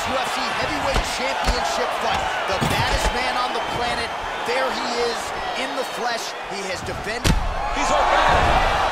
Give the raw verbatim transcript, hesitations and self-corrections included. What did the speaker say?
U F C Heavyweight Championship fight. The baddest man on the planet, there he is in the flesh. He has defended. He's open.